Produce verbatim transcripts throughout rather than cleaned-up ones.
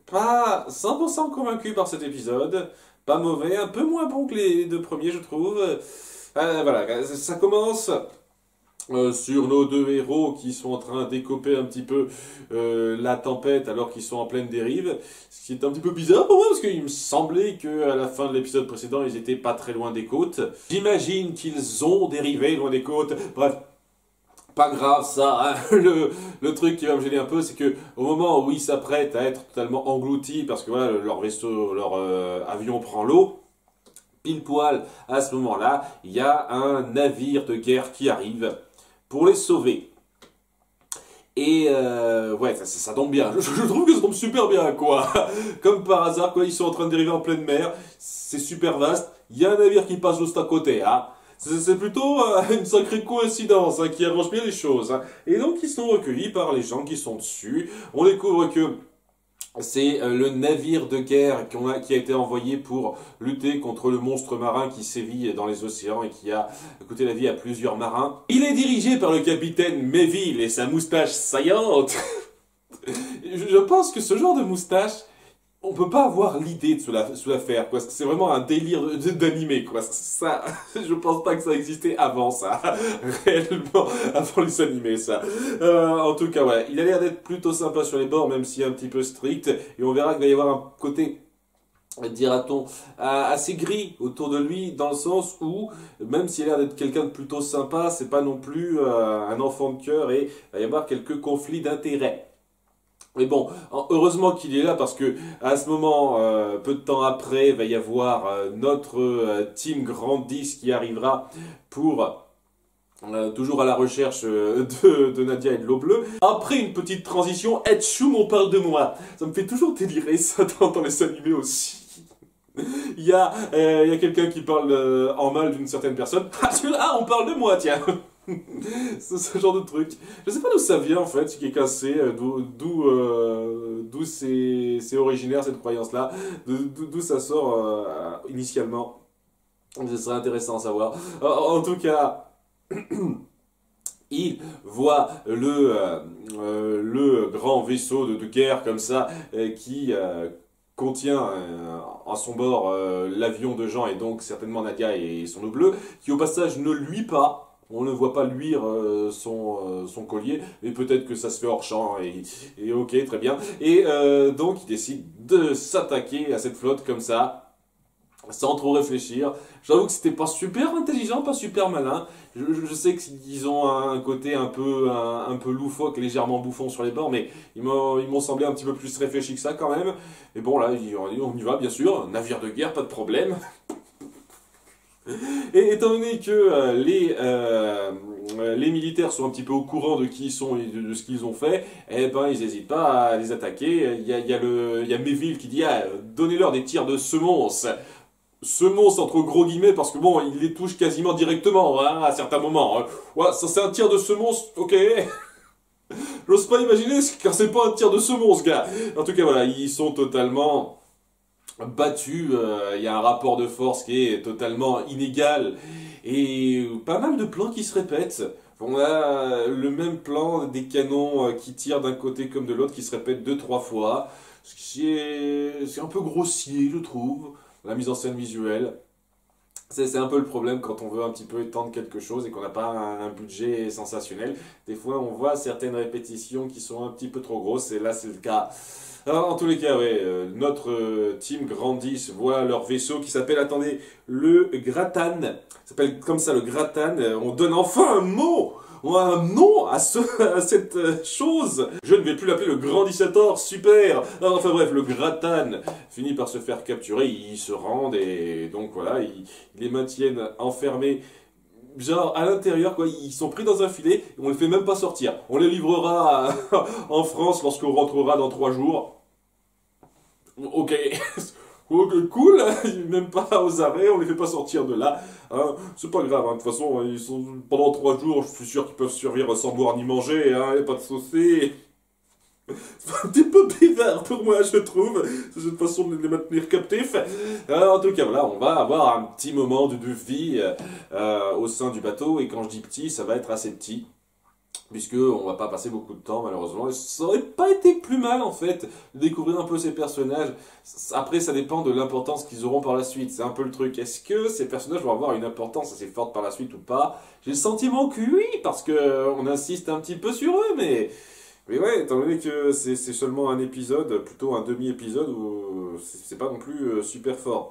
pas cent pour cent convaincu par cet épisode. Pas mauvais, un peu moins bon que les deux premiers, je trouve. Euh, voilà, ça commence euh, sur nos deux héros qui sont en train d'écoper un petit peu euh, la tempête alors qu'ils sont en pleine dérive. Ce qui est un petit peu bizarre pour moi parce qu'il me semblait qu'à la fin de l'épisode précédent, ils étaient pas très loin des côtes. J'imagine qu'ils ont dérivé loin des côtes. Bref. Pas grave ça, hein. le, le truc qui va me gêner un peu, c'est que au moment où ils s'apprêtent à être totalement engloutis, parce que voilà, leur vaisseau, leur euh, avion prend l'eau, pile poil, à ce moment-là, il y a un navire de guerre qui arrive pour les sauver. Et euh, ouais, ça, ça, ça tombe bien. Je, je trouve que ça tombe super bien, quoi. Comme par hasard, quoi, ils sont en train de dériver en pleine mer, c'est super vaste, il y a un navire qui passe juste à côté, hein. C'est plutôt euh, une sacrée coïncidence hein, qui arrange bien les choses. Hein. Et donc ils sont recueillis par les gens qui sont dessus. On découvre que c'est euh, le navire de guerre qu'on a, qui a été envoyé pour lutter contre le monstre marin qui sévit dans les océans et qui a coûté la vie à plusieurs marins. Il est dirigé par le capitaine Mayville et sa moustache saillante. Je pense que ce genre de moustache, on peut pas avoir l'idée de se la, se la faire, quoi. C'est vraiment un délire d'animé, quoi. Ça, je pense pas que ça existait avant, ça. Réellement, avant les animés, ça. Euh, en tout cas, ouais. Il a l'air d'être plutôt sympa sur les bords, même s'il est un petit peu strict. Et on verra qu'il va y avoir un côté, dira-t-on, assez gris autour de lui, dans le sens où, même s'il a l'air d'être quelqu'un de plutôt sympa, c'est pas non plus euh, un enfant de cœur et il va y avoir quelques conflits d'intérêts. Mais bon, heureusement qu'il est là parce que à ce moment, euh, peu de temps après, il va y avoir euh, notre euh, team Grand dix qui arrivera pour euh, toujours à la recherche euh, de, de Nadia et de l'eau bleue. Après une petite transition, Etchoum, on parle de moi. Ça me fait toujours délirer ça dans, dans les animés aussi. Il y a, euh, il y a quelqu'un qui parle euh, en mal d'une certaine personne. Ah, ah, on parle de moi, tiens. C'est ce genre de truc. Je sais pas d'où ça vient en fait, ce qui est cassé, d'où d'où euh, d'où c'est c'est originaire cette croyance-là, d'où ça sort euh, initialement. Ce serait intéressant à savoir. En tout cas, il voit le euh, le grand vaisseau de, de guerre comme ça euh, qui euh, contient euh, à son bord euh, l'avion de Jean et donc certainement Nadia et son eau bleue, qui au passage ne luit pas. On ne voit pas luire euh, son, euh, son collier, mais peut-être que ça se fait hors champ, et, et ok, très bien. Et euh, donc, il décide de s'attaquer à cette flotte comme ça, sans trop réfléchir. J'avoue que c'était pas super intelligent, pas super malin. Je, je sais qu'ils ont un côté un peu, un, un peu loufoque, légèrement bouffon sur les bords, mais ils m'ont semblé un petit peu plus réfléchis que ça quand même. Et bon, là, on y va, bien sûr. Navire de guerre, pas de problème. Et étant donné que euh, les, euh, les militaires sont un petit peu au courant de qui ils sont et de, de ce qu'ils ont fait, eh ben ils n'hésitent pas à les attaquer. Il y a, il y a, le, il y a Mayville qui dit ah, donnez-leur des tirs de semonce. Semonce entre gros guillemets parce que bon, il les touche quasiment directement hein, à certains moments. Ouais, ça c'est un tir de semonce, ok. J'ose pas imaginer car c'est pas un tir de semonce, gars. En tout cas, voilà, ils sont totalement battu, il euh, y a un rapport de force qui est totalement inégal et pas mal de plans qui se répètent. On a le même plan des canons euh, qui tirent d'un côté comme de l'autre qui se répètent deux trois fois, ce qui est, c'est un peu grossier je trouve, la mise en scène visuelle. C'est un peu le problème quand on veut un petit peu étendre quelque chose et qu'on n'a pas un, un budget sensationnel. Des fois on voit certaines répétitions qui sont un petit peu trop grosses et là c'est le cas. Alors, en tous les cas, ouais, euh, notre euh, team Grand dix voit leur vaisseau qui s'appelle, attendez, le Grattan. Ça s'appelle comme ça, le Grattan. Euh, on donne enfin un mot, on a un nom à, ce, à cette euh, chose. Je ne vais plus l'appeler le Grandisator, super. Non, enfin bref, le Grattan finit par se faire capturer, ils se rendent et donc voilà, ils, ils les maintiennent enfermés. Genre à l'intérieur quoi, ils sont pris dans un filet et on les fait même pas sortir. On les livrera en France lorsqu'on rentrera dans trois jours. Ok, ok, cool, même pas aux arrêts, on les fait pas sortir de là. Hein. C'est pas grave, hein. De toute façon, ils sont pendant trois jours, je suis sûr qu'ils peuvent survivre sans boire ni manger, hein, y a pas de saucer. C'est un petit peu bizarre pour moi, je trouve, cette façon de les maintenir captifs. Euh, en tout cas, voilà, on va avoir un petit moment de, de vie euh, au sein du bateau, et quand je dis petit, ça va être assez petit. puisque on va pas passer beaucoup de temps malheureusement. Et ça aurait pas été plus mal en fait de découvrir un peu ces personnages. Après, ça dépend de l'importance qu'ils auront par la suite. C'est un peu le truc. Est-ce que ces personnages vont avoir une importance assez forte par la suite ou pas? J'ai le sentiment que oui, parce que euh, on insiste un petit peu sur eux, mais mais ouais, étant donné que c'est c'est seulement un épisode, plutôt un demi-épisode, où c'est c'est pas non plus euh, super fort.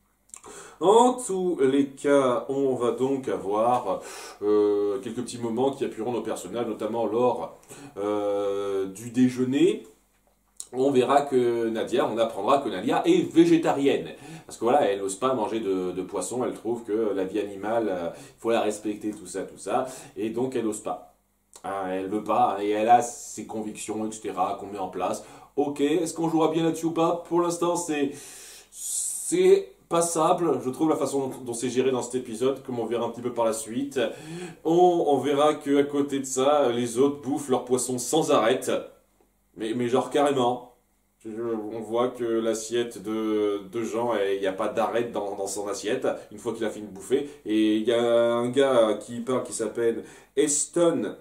En tous les cas, on va donc avoir euh, quelques petits moments qui appuieront nos personnages, notamment lors euh, du déjeuner. On verra que Nadia, on apprendra que Nadia est végétarienne. Parce que voilà, elle n'ose pas manger de, de poisson, elle trouve que la vie animale, il euh, faut la respecter, tout ça, tout ça. Et donc elle n'ose pas. Hein, elle veut pas, et elle a ses convictions, et cetera, qu'on met en place. Ok, est-ce qu'on jouera bien là-dessus ou pas? Pour l'instant, c'est c'est passable, je trouve, la façon dont c'est géré dans cet épisode, comme on verra un petit peu par la suite. On, on verra que à côté de ça, les autres bouffent leurs poissons sans arrêt, mais, mais genre carrément. Je- on voit que l'assiette de, de Jean, il n'y a pas d'arrêt dans, dans son assiette, une fois qu'il a fini de bouffer. Et il y a un gars qui parle qui s'appelle Eston,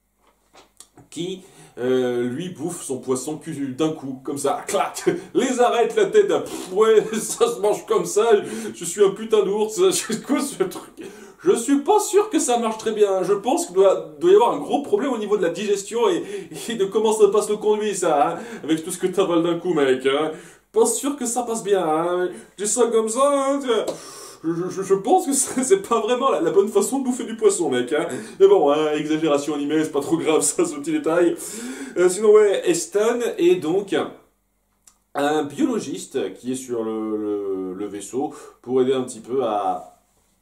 qui euh, lui bouffe son poisson cu- d'un coup, comme ça, clac, les arrête la tête, pff, ouais, ça se mange comme ça, je suis un putain d'ours, c'est quoi ce truc? Je suis pas sûr que ça marche très bien, je pense qu'il doit, doit y avoir un gros problème au niveau de la digestion et, et de comment ça passe le conduit ça, hein, avec tout ce que t'avales d'un coup mec, hein. Pas sûr que ça passe bien, hein. J'ai ça comme ça, hein, je, je, je pense que c'est c'est pas vraiment la, la bonne façon de bouffer du poisson, mec. Hein. Mais bon, hein, exagération animée, c'est pas trop grave, ça, ce petit détail. Euh, sinon, ouais, Eston est donc un biologiste qui est sur le, le, le vaisseau pour aider un petit peu à,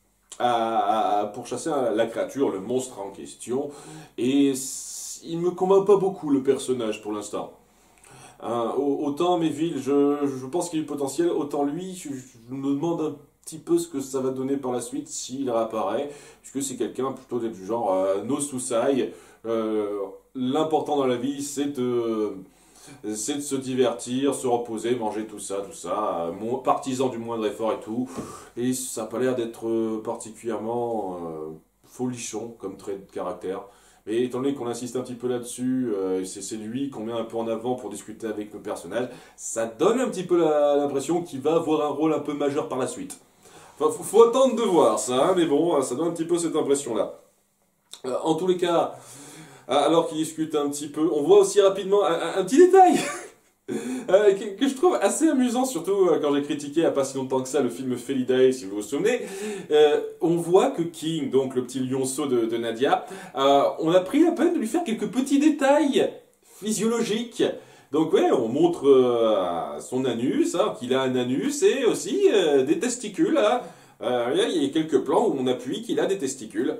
à, à pourchasser la créature, le monstre en question. Et il me convainc pas beaucoup, le personnage, pour l'instant. Hein, autant Méville, je, je pense qu'il y a du potentiel, autant lui, je, je me demande un petit peu ce que ça va donner par la suite s'il réapparaît, puisque c'est quelqu'un plutôt d'être du genre euh, no susai. Euh, L'important dans la vie, c'est de, c'est de se divertir, se reposer, manger tout ça, tout ça, euh, partisan du moindre effort et tout. Et ça n'a pas l'air d'être euh, particulièrement euh, folichon comme trait de caractère. Mais étant donné qu'on insiste un petit peu là-dessus, euh, c'est c'est lui qu'on met un peu en avant pour discuter avec le personnage, ça donne un petit peu la- l'impression qu'il va avoir un rôle un peu majeur par la suite. Enfin, faut, faut attendre de voir ça, hein, mais bon, ça donne un petit peu cette impression-là. Euh, en tous les cas, alors qu'il discute un petit peu, on voit aussi rapidement un, un- un petit détail euh, que, que je trouve assez amusant, surtout euh, quand j'ai critiqué il n'y a pas si longtemps que ça le film Felidae, si vous vous souvenez. Euh, on voit que King, donc le petit lionceau de, de Nadia, euh, on a pris la peine de lui faire quelques petits détails physiologiques. Donc ouais, on montre euh, son anus, hein, qu'il a un anus et aussi euh, des testicules. Hein. Euh, il y a quelques plans où on appuie qu'il a des testicules.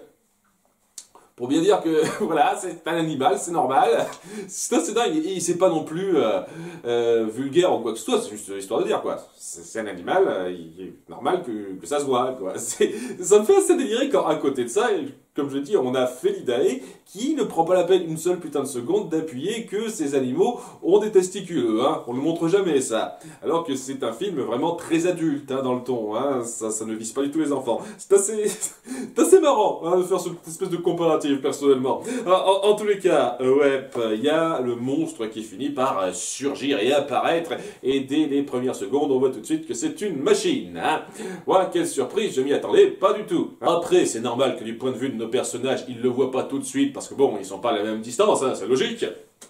Pour bien dire que voilà, c'est un animal, c'est normal. Ça, c'est dingue. Et c'est pas non plus euh, euh, vulgaire ou quoi que ce soit, c'est juste histoire de dire quoi. C'est un animal, euh, il est normal que, que ça se voit quoi. Ça me fait assez délirer quand à côté de ça, comme je dis, on a Felidae qui ne prend pas la peine une seule putain de seconde d'appuyer que ces animaux ont des testicules. Hein. On ne montre jamais ça. Alors que c'est un film vraiment très adulte hein, dans le ton. Hein. Ça, ça ne vise pas du tout les enfants. C'est assez, c'est assez marrant hein, de faire cette espèce de comparatif personnellement. En, en, en tous les cas, euh, ouais, il y a le monstre qui finit par surgir et apparaître. Et dès les premières secondes, on voit tout de suite que c'est une machine. Hein. Ouais, quelle surprise, je m'y attendais pas du tout. Après, c'est normal que du point de vue de nos personnages, ils le voient pas tout de suite parce que bon, ils sont pas à la même distance, hein, c'est logique.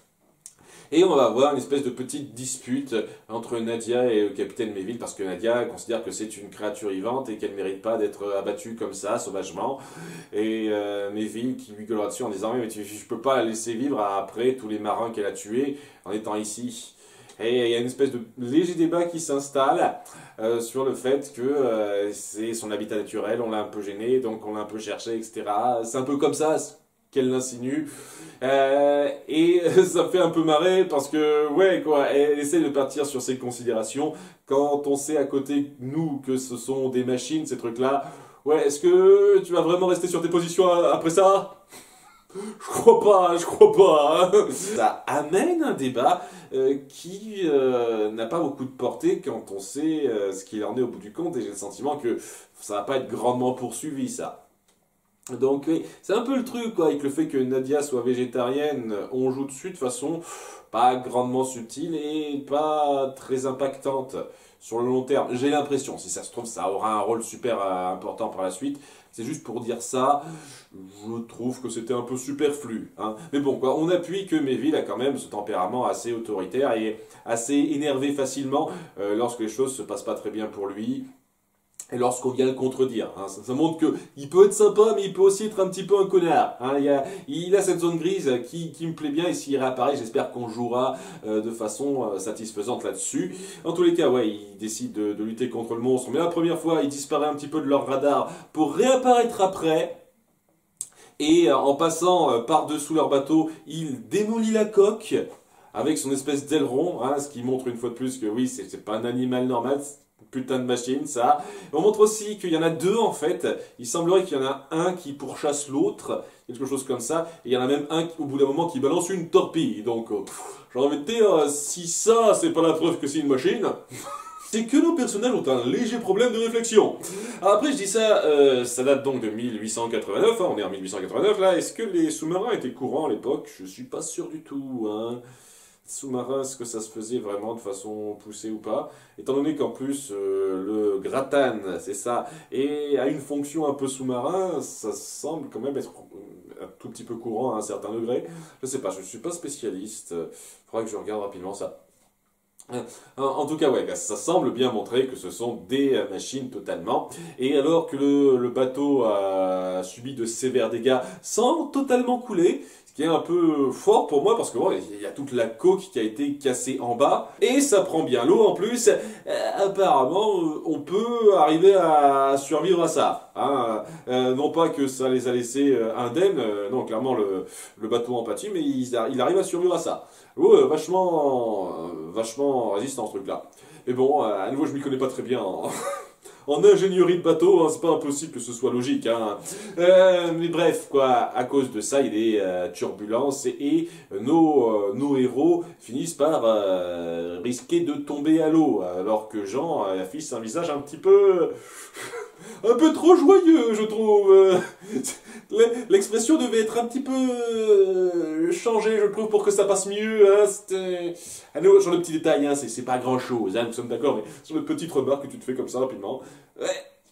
Et on va avoir une espèce de petite dispute entre Nadia et le capitaine Méville parce que Nadia considère que c'est une créature vivante et qu'elle mérite pas d'être abattue comme ça, sauvagement. Et euh, Méville qui lui gueulera dessus en disant mais tu, je peux pas la laisser vivre après tous les marins qu'elle a tués en étant ici. Et il y a une espèce de léger débat qui s'installe euh, sur le fait que euh, c'est son habitat naturel, on l'a un peu gêné, donc on l'a un peu cherché, et cetera. C'est un peu comme ça qu'elle l'insinue. Euh, et ça me fait un peu marrer parce que, ouais, quoi, elle essaie de partir sur ses considérations quand on sait à côté, nous, que ce sont des machines, ces trucs-là. Ouais, est-ce que tu vas vraiment rester sur tes positions après ça ? Je crois pas, je crois pas. Hein. Ça amène un débat euh, qui euh, n'a pas beaucoup de portée quand on sait euh, ce qu'il en est au bout du compte et j'ai le sentiment que ça va pas être grandement poursuivi, ça. Donc oui, c'est un peu le truc quoi, avec le fait que Nadia soit végétarienne, on joue dessus de façon pas grandement subtile et pas très impactante sur le long terme. J'ai l'impression, si ça se trouve, ça aura un rôle super euh, important par la suite. C'est juste pour dire ça, je trouve que c'était un peu superflu. Hein. Mais bon, quoi, on appuie que Méville a quand même ce tempérament assez autoritaire et assez énervé facilement euh, lorsque les choses se passent pas très bien pour lui. Et lorsqu'on vient le contredire, hein, ça, ça montre que il peut être sympa, mais il peut aussi être un petit peu un connard. Hein, il, a, il a cette zone grise qui, qui me plaît bien, et s'il réapparaît, j'espère qu'on jouera euh, de façon euh, satisfaisante là-dessus. En tous les cas, ouais, il décide de, de lutter contre le monstre, mais la première fois, il disparaît un petit peu de leur radar pour réapparaître après. Et euh, en passant euh, par-dessous leur bateau, il démolit la coque avec son espèce d'aileron, hein, ce qui montre une fois de plus que oui, c'est c'est pas un animal normal, c'est une putain de machine, ça. On montre aussi qu'il y en a deux en fait. Il semblerait qu'il y en a un qui pourchasse l'autre, quelque chose comme ça. Et il y en a même un qui, au bout d'un moment qui balance une torpille. Donc, euh, pff, j'ai envie de dire, euh, si ça, c'est pas la preuve que c'est une machine. C'est que nos personnages ont un léger problème de réflexion. Alors après, je dis ça, euh, ça date donc de mille huit cent quatre-vingt-neuf, hein, on est en mille huit cent quatre-vingt-neuf là. Est-ce que les sous-marins étaient courants à l'époque? Je suis pas sûr du tout. Hein. Sous-marin, est-ce que ça se faisait vraiment de façon poussée ou pas? Étant donné qu'en plus, euh, le gratane, c'est ça, et a une fonction un peu sous-marin, ça semble quand même être un tout petit peu courant à un certain degré. Je sais pas, je suis pas spécialiste. Il faudra que je regarde rapidement ça. En tout cas, ouais, ça semble bien montrer que ce sont des machines totalement. Et alors que le, le bateau a subi de sévères dégâts sans totalement couler, ce qui est un peu fort pour moi parce que bon, il y a toute la coque qui a été cassée en bas et ça prend bien l'eau en plus. Euh, apparemment, on peut arriver à survivre à ça. Hein. Euh, non pas que ça les a laissés indemnes, euh, non, clairement le, le bateau en pâtit, mais il, il arrive à survivre à ça. Ouais, vachement, euh, vachement résistant ce truc-là. Mais bon, euh, à nouveau, je m'y connais pas très bien en, en ingénierie de bateau, hein, c'est pas impossible que ce soit logique. Hein. Euh, mais bref, quoi, à cause de ça, il y a des euh, turbulences et, et nos, euh, nos héros finissent par euh, risquer de tomber à l'eau, alors que Jean euh, affiche un visage un petit peu... un peu trop joyeux, je trouve. L'expression devait être un petit peu euh, changée, je trouve, pour que ça passe mieux. Hein. Ah, non, sur le petit détail, hein, c'est pas grand chose, hein, nous sommes d'accord, mais sur le petite remarque que tu te fais comme ça rapidement. Ouais.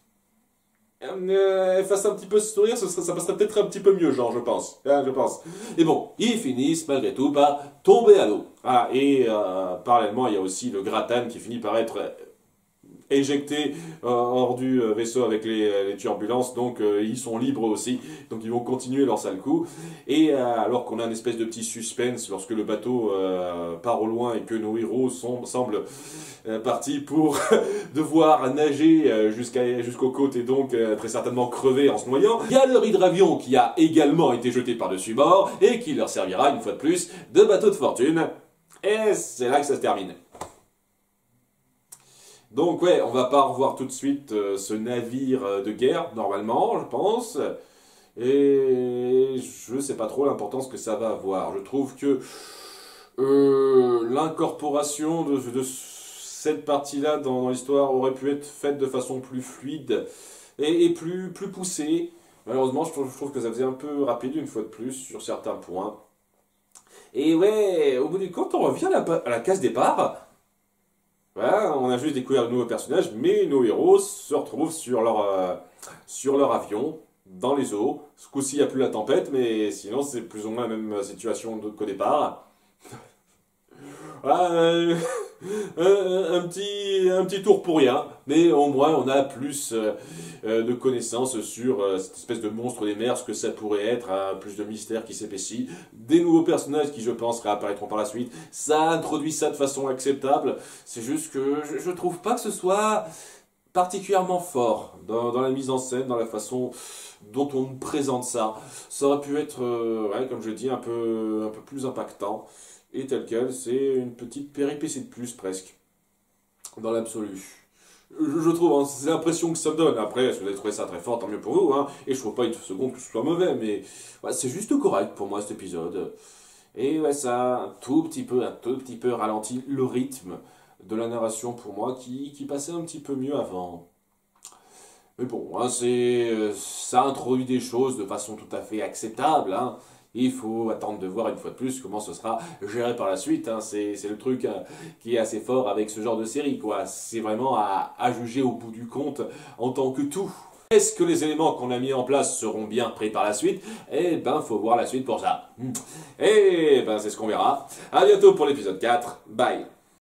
Euh, fasse un petit peu sourire, ça, ça passerait peut-être un petit peu mieux, genre, je pense. Hein, je pense. Et bon, ils finissent malgré tout par tomber à l'eau. Ah, et euh, parallèlement, il y a aussi le gratane qui finit par être éjectés euh, hors du euh, vaisseau avec les, les turbulences, donc euh, ils sont libres aussi, donc ils vont continuer leur sale coup. Et euh, alors qu'on a une espèce de petit suspense lorsque le bateau euh, part au loin et que nos héros sont, semblent euh, partis pour devoir nager euh, jusqu'à, jusqu'aux côtes et donc euh, très certainement crever en se noyant, il y a leur hydravion qui a également été jeté par-dessus bord et qui leur servira une fois de plus de bateau de fortune. Et c'est là que ça se termine. Donc ouais, on va pas revoir tout de suite euh, ce navire euh, de guerre, normalement, je pense. Et je sais pas trop l'importance que ça va avoir. Je trouve que euh, l'incorporation de, de cette partie-là dans, dans l'histoire aurait pu être faite de façon plus fluide et, et plus, plus poussée. Malheureusement, je trouve, je trouve que ça faisait un peu rapide une fois de plus sur certains points. Et ouais, au bout du compte, on revient à la, à la case départ. Voilà, on a juste découvert de nouveaux personnages, mais nos héros se retrouvent sur leur, euh, sur leur avion, dans les eaux. Ce coup-ci, il n'y a plus la tempête, mais sinon, c'est plus ou moins la même situation qu'au départ. Voilà, euh, un, un petit, un petit tour pour rien, mais au moins on a plus euh, euh, de connaissances sur euh, cette espèce de monstre des mers, ce que ça pourrait être, hein, plus de mystère qui s'épaissit, des nouveaux personnages qui je pense réapparaîtront par la suite, ça introduit ça de façon acceptable, c'est juste que je, je trouve pas que ce soit particulièrement fort dans, dans la mise en scène, dans la façon dont on nous présente ça. Ça aurait pu être, euh, ouais, comme je dis, un peu, un peu plus impactant. Et tel quel, c'est une petite péripétie de plus presque, dans l'absolu. Je, je trouve, hein, c'est l'impression que ça me donne. Après, si vous avez trouvé ça très fort, tant mieux pour vous. Hein, et je ne trouve pas une seconde que ce soit mauvais, mais ouais, c'est juste correct pour moi cet épisode. Et ouais, ça a un tout petit peu, un tout petit peu ralenti le rythme de la narration pour moi, qui, qui passait un petit peu mieux avant. Mais bon, hein, c'est, euh, ça introduit des choses de façon tout à fait acceptable, hein. Il faut attendre de voir une fois de plus comment ce sera géré par la suite, hein. C'est, c'est le truc hein, qui est assez fort avec ce genre de série, quoi. C'est vraiment à, à juger au bout du compte en tant que tout. Est-ce que les éléments qu'on a mis en place seront bien pris par la suite? Eh ben, faut voir la suite pour ça. Et ben, c'est ce qu'on verra. À bientôt pour l'épisode quatre. Bye.